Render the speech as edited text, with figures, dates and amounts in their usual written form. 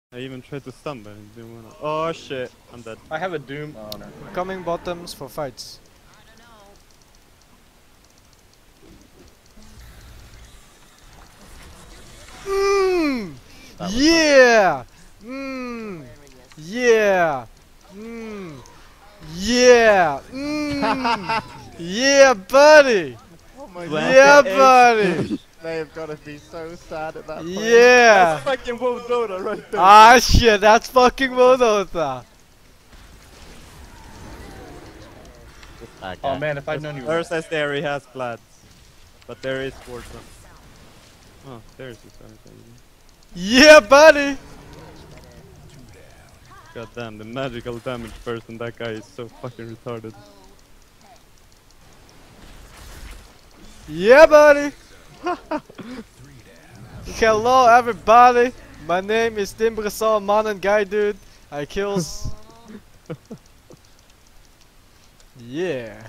I even tried to stun, but it didn't wanna. Oh shit, I'm dead. I have a Doom. Oh no. Coming bottoms for fights. Mmm! Yeah! Mmm! Yeah! Mmm! Yeah! Mmm! Yeah, buddy! Oh my Yeah, buddy! They've gotta be so sad at that point. Yeah! That's fucking WoW Dota right there. Ah shit, that's fucking Dota! Oh man, if I'd known you were. First says there he has plats. But there is Warzone. Oh, there's his Arsa. Yeah, buddy! God damn, the magical damage person, that guy is so fucking retarded. Yeah, buddy! Hello, everybody! My name is Timbersaw, man and guy dude. I kills. Yeah.